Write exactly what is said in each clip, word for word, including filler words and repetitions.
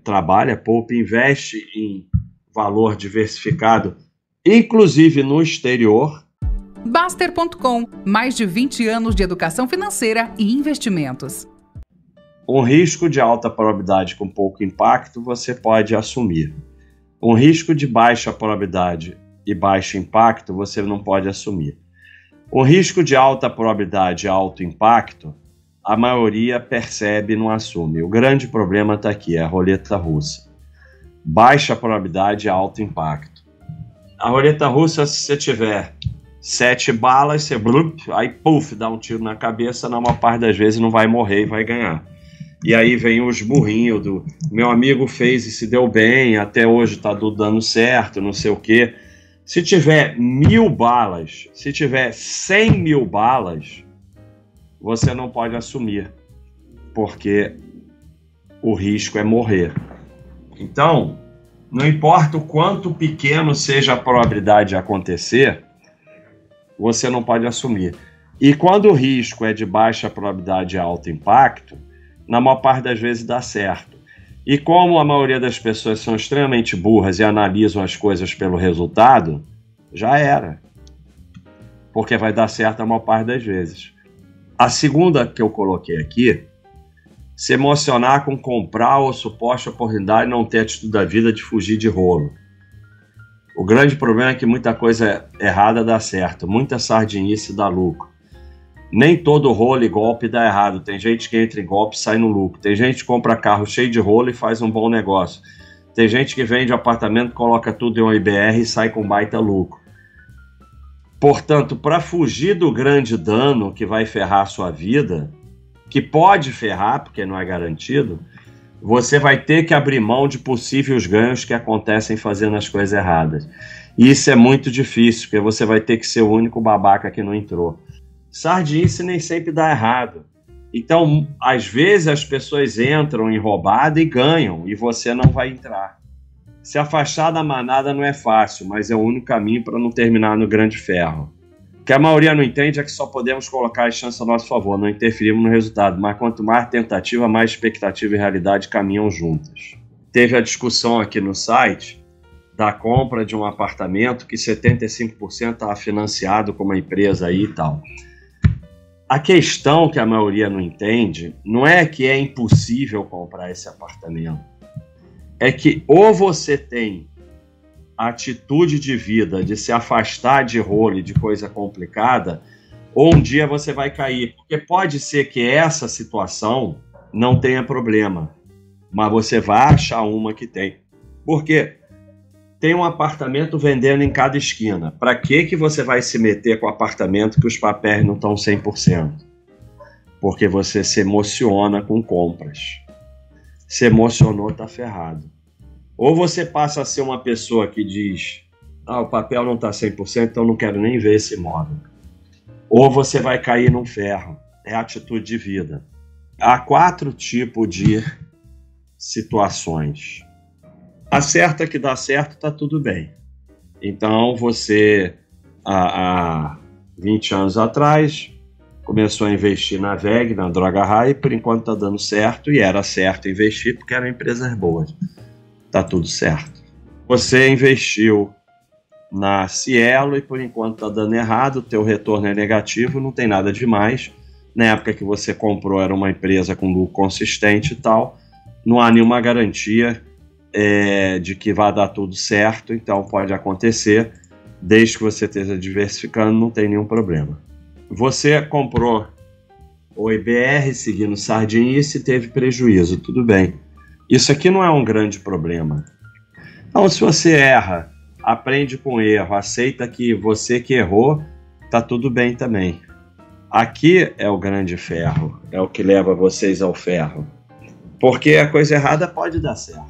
trabalha, poupa, investe em valor diversificado, inclusive no exterior. Baster ponto com, mais de vinte anos de educação financeira e investimentos. Um risco de alta probabilidade com pouco impacto você pode assumir. Um risco de baixa probabilidade e baixo impacto você não pode assumir. Um risco de alta probabilidade e alto impacto, a maioria percebe e não assume. O grande problema está aqui, é a roleta russa. Baixa probabilidade e alto impacto. A roleta russa, se você tiver sete balas, você blup, aí puff, dá um tiro na cabeça, na maior parte das vezes não vai morrer e vai ganhar. E aí vem os burrinhos do meu amigo fez e se deu bem, até hoje está tudo dando certo, não sei o quê. Se tiver mil balas, se tiver cem mil balas, você não pode assumir, porque o risco é morrer. Então, não importa o quanto pequeno seja a probabilidade de acontecer, você não pode assumir. E quando o risco é de baixa probabilidade e alto impacto, na maior parte das vezes dá certo. E como a maioria das pessoas são extremamente burras e analisam as coisas pelo resultado, já era. Porque vai dar certo a maior parte das vezes. A segunda que eu coloquei aqui, se emocionar com comprar ou suposta oportunidade e não ter atitude da vida de fugir de rolo. O grande problema é que muita coisa errada dá certo, muita sardinice dá lucro. Nem todo rolo e golpe dá errado. Tem gente que entra em golpe e sai no lucro. Tem gente que compra carro cheio de rolo e faz um bom negócio. Tem gente que vende apartamento, coloca tudo em um I B R e sai com baita lucro. Portanto, para fugir do grande dano que vai ferrar a sua vida, que pode ferrar, porque não é garantido, você vai ter que abrir mão de possíveis ganhos que acontecem fazendo as coisas erradas. E isso é muito difícil, porque você vai ter que ser o único babaca que não entrou. Sardinice nem sempre dá errado. Então, às vezes as pessoas entram em roubada e ganham, e você não vai entrar. Se afastar da manada não é fácil, mas é o único caminho para não terminar no grande ferro. O que a maioria não entende é que só podemos colocar as chances a nosso favor, não interferimos no resultado, mas quanto mais tentativa, mais expectativa e realidade caminham juntas. Teve a discussão aqui no site da compra de um apartamento que setenta e cinco por cento estava financiado com uma empresa aí e tal. A questão que a maioria não entende não é que é impossível comprar esse apartamento. É que ou você tem a atitude de vida de se afastar de rolo e de coisa complicada, ou um dia você vai cair. Porque pode ser que essa situação não tenha problema, mas você vai achar uma que tem. Por quê? Tem um apartamento vendendo em cada esquina. Para que que você vai se meter com o apartamento que os papéis não estão cem por cento? Porque você se emociona com compras. Se emocionou, tá ferrado. Ou você passa a ser uma pessoa que diz, ah, o papel não está cem por cento, então não quero nem ver esse imóvel. Ou você vai cair num ferro. É atitude de vida. Há quatro tipos de situações. Acerta que dá certo, tá tudo bem. Então você, há, há vinte anos atrás, começou a investir na V E G, na Droga Raia, e por enquanto tá dando certo, e era certo investir porque eram empresas boas. Tá tudo certo. Você investiu na Cielo e por enquanto tá dando errado, o teu retorno é negativo, não tem nada demais. Na época que você comprou era uma empresa com lucro consistente e tal, não há nenhuma garantia É, de que vai dar tudo certo, então pode acontecer, desde que você esteja diversificando, não tem nenhum problema. Você comprou o I B R seguindo sardinice e teve prejuízo, tudo bem. Isso aqui não é um grande problema. Então, se você erra, aprende com o erro, aceita que você que errou, tá tudo bem também. Aqui é o grande ferro, é o que leva vocês ao ferro. Porque a coisa errada pode dar certo.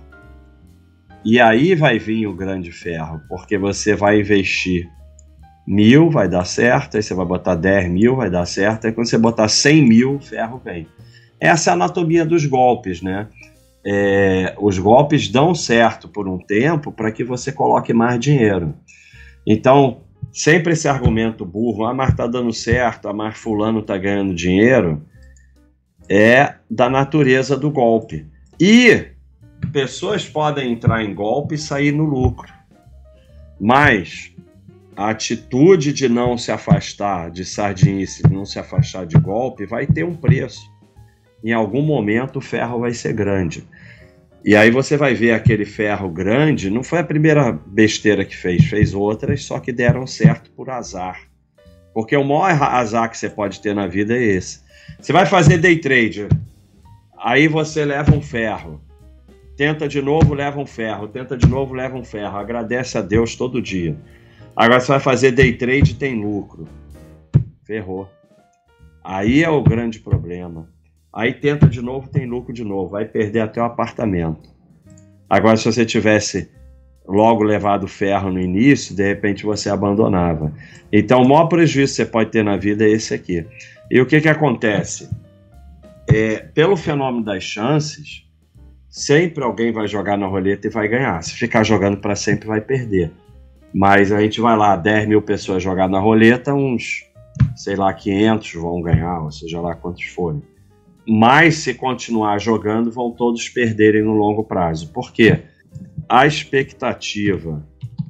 E aí vai vir o grande ferro, porque você vai investir mil, vai dar certo, aí você vai botar dez mil, vai dar certo, aí quando você botar cem mil, o ferro vem. Essa é a anatomia dos golpes, né? É, os golpes dão certo por um tempo para que você coloque mais dinheiro. Então, sempre esse argumento burro, ah, mas tá dando certo, ah, mas fulano tá ganhando dinheiro, é da natureza do golpe. E pessoas podem entrar em golpe e sair no lucro, mas a atitude de não se afastar de sardinice, de não se afastar de golpe, vai ter um preço. Em algum momento o ferro vai ser grande. E aí você vai ver aquele ferro grande, não foi a primeira besteira que fez, fez outras, só que deram certo por azar. Porque o maior azar que você pode ter na vida é esse. Você vai fazer day trade, aí você leva um ferro, tenta de novo, leva um ferro, tenta de novo, leva um ferro, agradece a Deus todo dia. Agora você vai fazer day trade, tem lucro. Ferrou. Aí é o grande problema. Aí tenta de novo, tem lucro de novo. Vai perder até o apartamento. Agora, se você tivesse logo levado ferro no início, de repente você abandonava. Então, o maior prejuízo que você pode ter na vida é esse aqui. E o que que acontece? É, pelo fenômeno das chances, sempre alguém vai jogar na roleta e vai ganhar. Se ficar jogando para sempre, vai perder. Mas a gente vai lá, dez mil pessoas jogar na roleta, uns, sei lá, quinhentos vão ganhar, ou seja lá quantos forem. Mas se continuar jogando, vão todos perderem no longo prazo. Por quê? A expectativa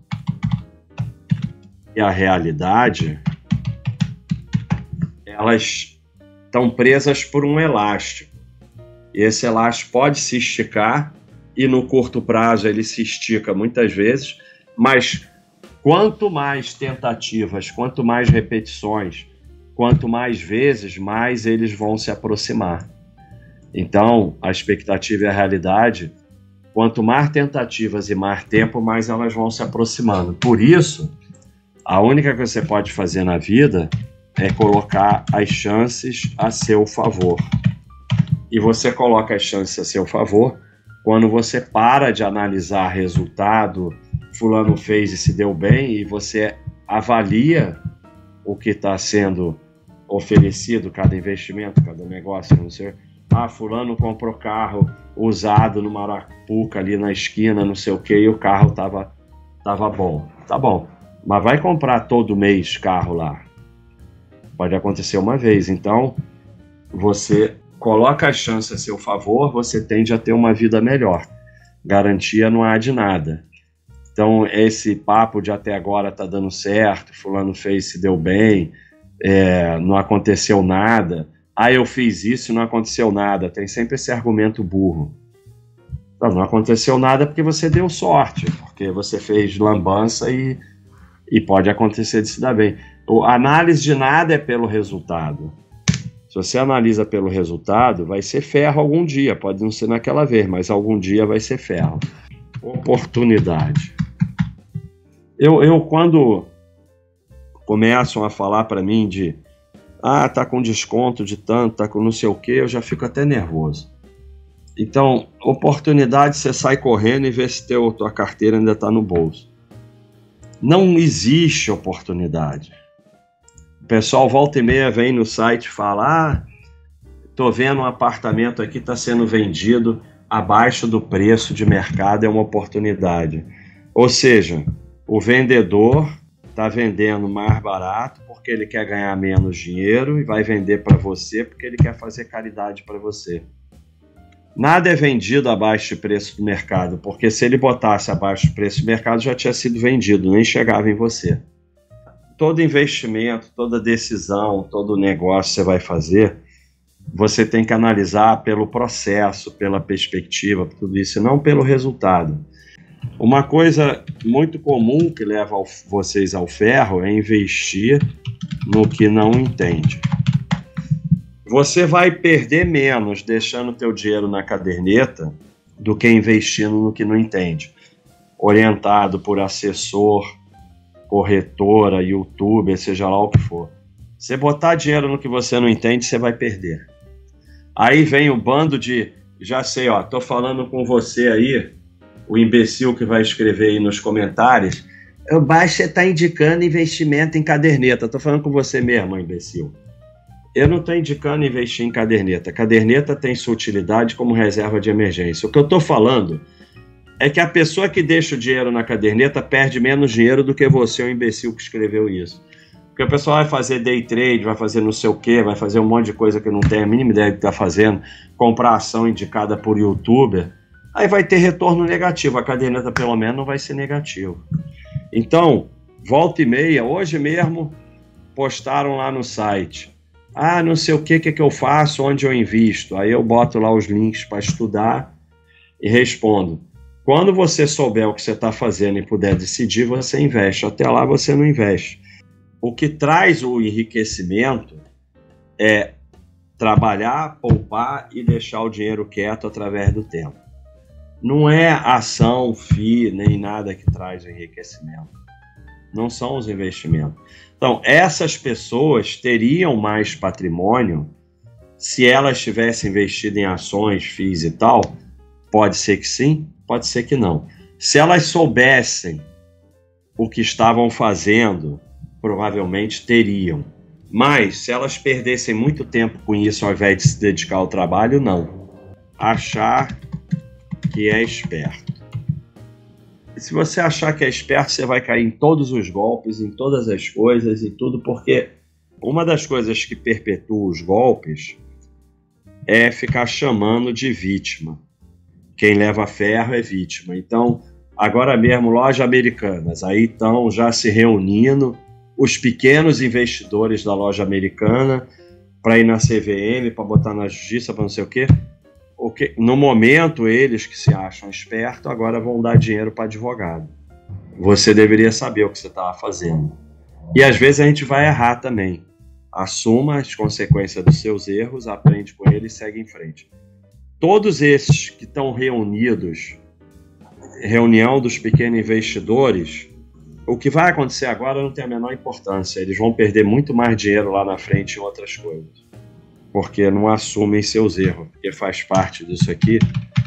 e a realidade, elas estão presas por um elástico. E esse elástico pode se esticar, e no curto prazo ele se estica muitas vezes, mas quanto mais tentativas, quanto mais repetições, quanto mais vezes, mais eles vão se aproximar. Então, a expectativa e a realidade, quanto mais tentativas e mais tempo, mais elas vão se aproximando. Por isso, a única coisa que você pode fazer na vida é colocar as chances a seu favor. E você coloca as chances a seu favor quando você para de analisar resultado, fulano fez e se deu bem, e você avalia o que está sendo oferecido, cada investimento, cada negócio, não sei. Ah, fulano comprou carro usado no Marapuca ali na esquina, não sei o que, e o carro tava, tava bom. Tá bom, mas vai comprar todo mês carro lá. Pode acontecer uma vez. Então, você coloca as chances a seu favor, você tende a ter uma vida melhor. Garantia não há de nada. Então, esse papo de até agora tá dando certo, fulano fez, se deu bem, é, não aconteceu nada. Ah, eu fiz isso e não aconteceu nada. Tem sempre esse argumento burro. Não, não aconteceu nada porque você deu sorte, porque você fez lambança e, e pode acontecer de se dar bem. A análise de nada é pelo resultado. Se você analisa pelo resultado, vai ser ferro algum dia. Pode não ser naquela vez, mas algum dia vai ser ferro. Oportunidade. Eu, eu quando começam a falar para mim de ah, tá com desconto de tanto, tá com não sei o que, eu já fico até nervoso. Então, oportunidade, você sai correndo e vê se teu, tua carteira ainda tá no bolso. Não existe oportunidade. O pessoal volta e meia vem no site e fala, ah, tô vendo um apartamento aqui, tá sendo vendido abaixo do preço de mercado, é uma oportunidade. Ou seja, o vendedor está vendendo mais barato porque ele quer ganhar menos dinheiro e vai vender para você porque ele quer fazer caridade para você. Nada é vendido abaixo do preço do mercado, porque se ele botasse abaixo do preço do mercado já tinha sido vendido, nem chegava em você. Todo investimento, toda decisão, todo negócio que você vai fazer, você tem que analisar pelo processo, pela perspectiva, tudo isso, e não pelo resultado. Uma coisa muito comum que leva ao, vocês ao ferro é investir no que não entende. Você vai perder menos deixando o teu dinheiro na caderneta do que investindo no que não entende. Orientado por assessor, corretora, youtuber, seja lá o que for. Você botar dinheiro no que você não entende, você vai perder. Aí vem o bando de, já sei, ó, tô falando com você aí, o imbecil que vai escrever aí nos comentários, o Baixa está indicando investimento em caderneta. Estou falando com você mesmo, imbecil. Eu não estou indicando investir em caderneta. Caderneta tem sua utilidade como reserva de emergência. O que eu estou falando é que a pessoa que deixa o dinheiro na caderneta perde menos dinheiro do que você, o imbecil que escreveu isso. Porque o pessoal vai fazer day trade, vai fazer não sei o quê, vai fazer um monte de coisa que não tem a mínima ideia do que está fazendo, comprar ação indicada por youtuber. aí vai ter retorno negativo. A caderneta, pelo menos, não vai ser negativo. Então, volta e meia, hoje mesmo, postaram lá no site. Ah, não sei o que, que, que eu faço, onde eu invisto. Aí eu boto lá os links para estudar e respondo. Quando você souber o que você está fazendo e puder decidir, você investe. Até lá você não investe. O que traz o enriquecimento é trabalhar, poupar e deixar o dinheiro quieto através do tempo. Não é ação, F I I, nem nada que traz o enriquecimento. Não são os investimentos. Então, essas pessoas teriam mais patrimônio se elas tivessem investido em ações, F I Is e tal. Pode ser que sim, pode ser que não. Se elas soubessem o que estavam fazendo, provavelmente teriam. Mas, se elas perdessem muito tempo com isso ao invés de se dedicar ao trabalho, não. Achar que é esperto. E se você achar que é esperto, você vai cair em todos os golpes, em todas as coisas e tudo, porque uma das coisas que perpetua os golpes é ficar chamando de vítima. Quem leva ferro é vítima. Então, agora mesmo, lojas americanas, aí estão já se reunindo os pequenos investidores da loja americana para ir na C V M, para botar na justiça, para não sei o quê. O que, no momento, eles que se acham espertos, agora vão dar dinheiro para advogado. Você deveria saber o que você estava fazendo. E às vezes a gente vai errar também. Assuma as consequências dos seus erros, aprende com eles e segue em frente. Todos esses que estão reunidos, reunião dos pequenos investidores, o que vai acontecer agora não tem a menor importância. Eles vão perder muito mais dinheiro lá na frente em outras coisas. Porque não assumem seus erros. Porque faz parte disso aqui,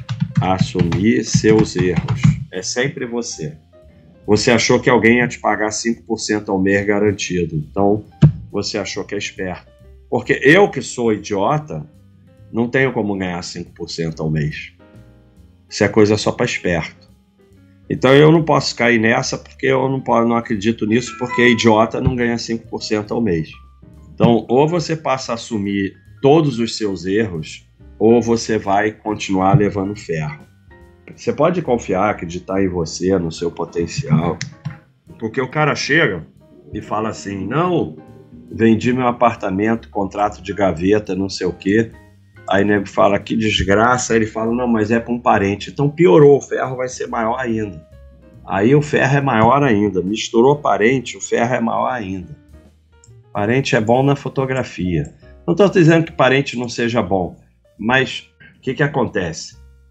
assumir seus erros. É sempre você. Você achou que alguém ia te pagar cinco por cento ao mês garantido. Então, você achou que é esperto. Porque eu que sou idiota, não tenho como ganhar cinco por cento ao mês. Isso é coisa só para esperto. Então, eu não posso cair nessa porque eu não, posso, não acredito nisso, porque idiota não ganha cinco por cento ao mês. Então, ou você passa a assumir todos os seus erros, ou você vai continuar levando ferro. Você pode confiar, acreditar em você, no seu potencial, porque o cara chega e fala assim, não, vendi meu apartamento, contrato de gaveta, não sei o quê, aí o nego fala, que desgraça, aí ele fala, não, mas é para um parente, então piorou, o ferro vai ser maior ainda. Aí o ferro é maior ainda, misturou parente, o ferro é maior ainda. Parente é bom na fotografia. Não estou dizendo que parente não seja bom, mas o que, que acontece?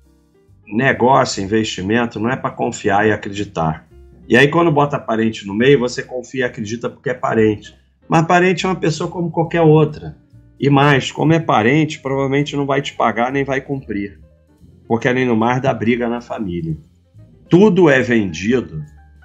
Negócio, investimento, não é para confiar e acreditar. E aí quando bota parente no meio, você confia e acredita porque é parente. Mas parente é uma pessoa como qualquer outra. E mais, como é parente, provavelmente não vai te pagar nem vai cumprir. Porque além do mais dá briga na família. Tudo é vendido,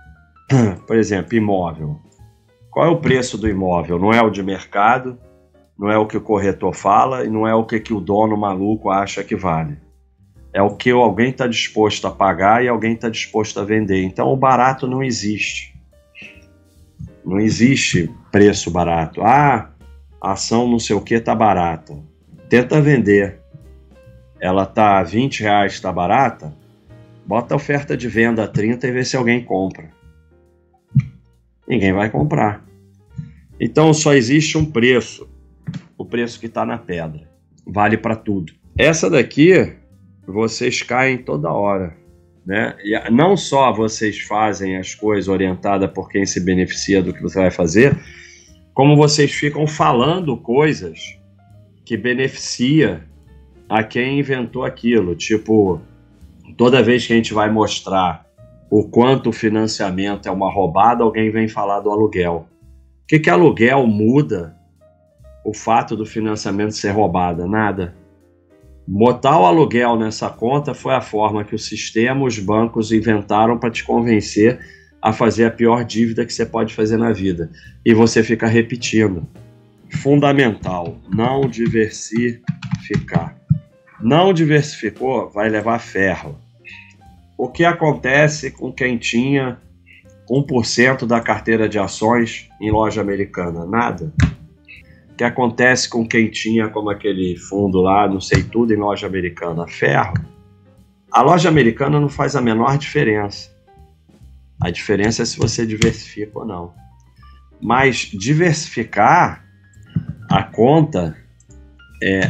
por exemplo, imóvel. Qual é o preço do imóvel? Não é o de mercado, não é o que o corretor fala e não é o que, que o dono maluco acha que vale. É o que alguém está disposto a pagar e alguém está disposto a vender. Então o barato não existe. Não existe preço barato. Ah, a ação não sei o que está barata. Tenta vender. Ela está a vinte reais, está barata? Bota a oferta de venda a trinta e vê se alguém compra. Ninguém vai comprar. Então só existe um preço. O preço que está na pedra. Vale para tudo. Essa daqui, vocês caem toda hora. Né? E não só vocês fazem as coisas orientadas por quem se beneficia do que você vai fazer, como vocês ficam falando coisas que beneficia a quem inventou aquilo. Tipo, toda vez que a gente vai mostrar o quanto o financiamento é uma roubada, alguém vem falar do aluguel. O que que aluguel muda o fato do financiamento ser roubado? Nada. Botar o aluguel nessa conta foi a forma que o sistema, os bancos inventaram para te convencer a fazer a pior dívida que você pode fazer na vida. E você fica repetindo. Fundamental, não diversificar. Não diversificou, vai levar ferro. O que acontece com quem tinha um por cento da carteira de ações em loja americana? Nada. O que acontece com quem tinha, como aquele fundo lá, não sei tudo, em loja americana? Ferro. A loja americana não faz a menor diferença. A diferença é se você diversifica ou não. Mas diversificar a conta é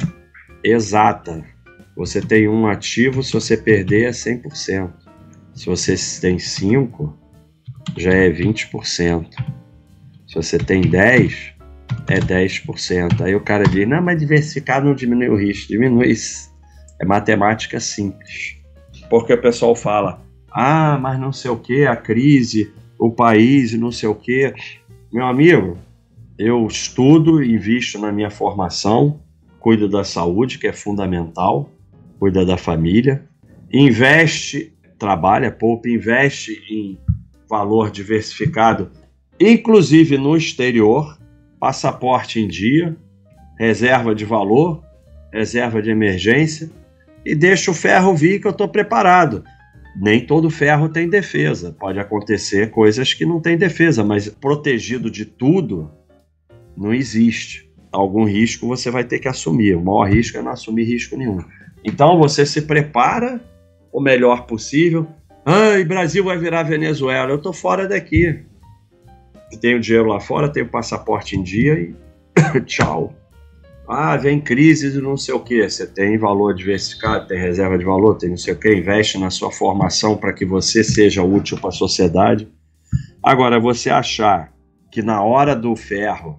exata. Você tem um ativo, se você perder é cem por cento. Se você tem cinco, já é vinte por cento. Se você tem dez, é dez por cento. Aí o cara diz, não, mas diversificar não diminui o risco. Diminui. É matemática simples. Porque o pessoal fala, ah, mas não sei o que, a crise, o país, não sei o que. Meu amigo, eu estudo, invisto na minha formação, cuido da saúde, que é fundamental, cuida da família, investe, trabalha, poupa, investe em valor diversificado, inclusive no exterior, passaporte em dia, reserva de valor, reserva de emergência, e deixa o ferro vir que eu estou preparado. Nem todo ferro tem defesa, pode acontecer coisas que não tem defesa, mas protegido de tudo não existe. Algum risco você vai ter que assumir, o maior risco é não assumir risco nenhum. Então você se prepara o melhor possível. Ai, Brasil vai virar Venezuela, eu estou fora daqui. Tenho dinheiro lá fora, tenho passaporte em dia e tchau. Ah, vem crise de não sei o que. Você tem valor diversificado, tem reserva de valor, tem não sei o que, investe na sua formação para que você seja útil para a sociedade. Agora, você achar que na hora do ferro,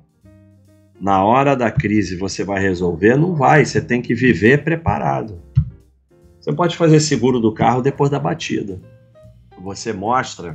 na hora da crise você vai resolver, não vai. Você tem que viver preparado. Você pode fazer seguro do carro depois da batida. Você mostra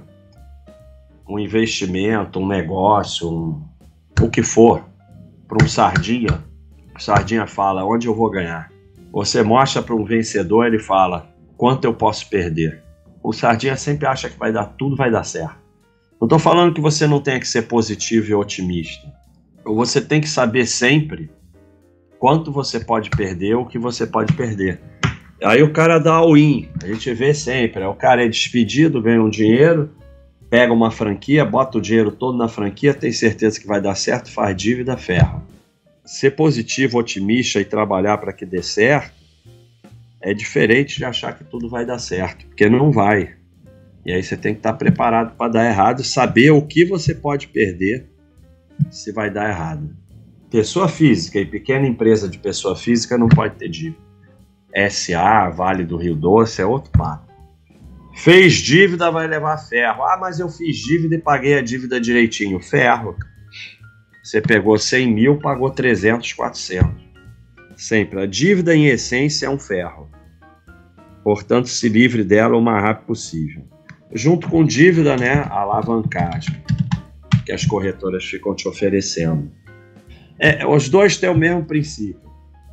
um investimento, um negócio, um, o que for, para um sardinha. O sardinha fala, onde eu vou ganhar? Você mostra para um vencedor, ele fala, quanto eu posso perder? O sardinha sempre acha que vai dar tudo, vai dar certo. Não estou falando que você não tenha que ser positivo e otimista. Você tem que saber sempre quanto você pode perder ou o que você pode perder. Aí o cara dá all-in, a gente vê sempre. O cara é despedido, ganha um dinheiro, pega uma franquia, bota o dinheiro todo na franquia, tem certeza que vai dar certo, faz dívida, ferra. Ser positivo, otimista e trabalhar para que dê certo é diferente de achar que tudo vai dar certo, porque não vai. E aí você tem que estar preparado para dar errado, saber o que você pode perder se vai dar errado. Pessoa física e pequena empresa de pessoa física não pode ter dívida. S A, Vale do Rio Doce, é outro papo. Fez dívida, vai levar ferro. Ah, mas eu fiz dívida e paguei a dívida direitinho. Ferro. Você pegou cem mil, pagou trezentos, quatrocentos. Sempre. A dívida, em essência, é um ferro. Portanto, se livre dela o mais rápido possível. Junto com dívida, né, a alavancagem, que as corretoras ficam te oferecendo. É, os dois têm o mesmo princípio.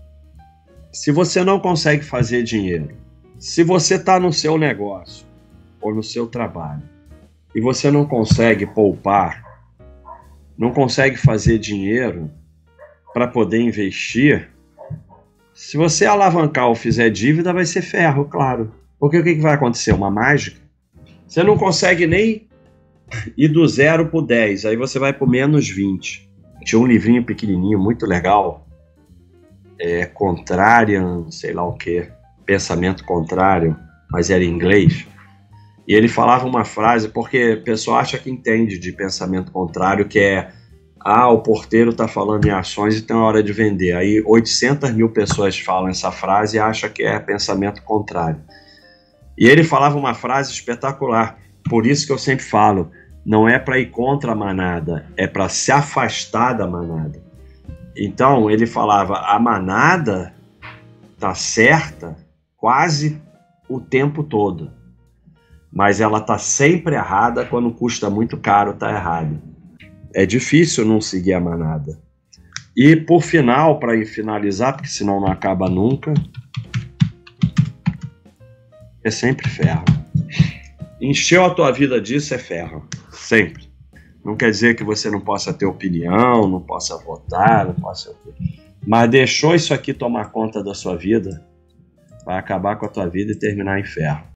Se você não consegue fazer dinheiro, se você está no seu negócio ou no seu trabalho e você não consegue poupar, não consegue fazer dinheiro para poder investir, se você alavancar ou fizer dívida, vai ser ferro, claro. Porque o que, que vai acontecer? Uma mágica? Você não consegue nem ir do zero para o dez, aí você vai para o menos vinte. Tinha um livrinho pequenininho, muito legal, é, Contrarian, sei lá o que, pensamento contrário, mas era em inglês. E ele falava uma frase, porque o pessoal acha que entende de pensamento contrário, que é, ah, o porteiro está falando em ações e tem hora de vender. Aí oitocentas mil pessoas falam essa frase e acham que é pensamento contrário. E ele falava uma frase espetacular, por isso que eu sempre falo, não é para ir contra a manada, é para se afastar da manada. Então ele falava, a manada está certa quase o tempo todo, mas ela está sempre errada quando custa muito caro estar errada. É difícil não seguir a manada. E por final, para finalizar, porque senão não acaba nunca, é sempre ferro. Encheu a tua vida disso, é ferro. Sempre. Não quer dizer que você não possa ter opinião, não possa votar, não possa... Mas deixou isso aqui tomar conta da sua vida, vai acabar com a tua vida e terminar em ferro.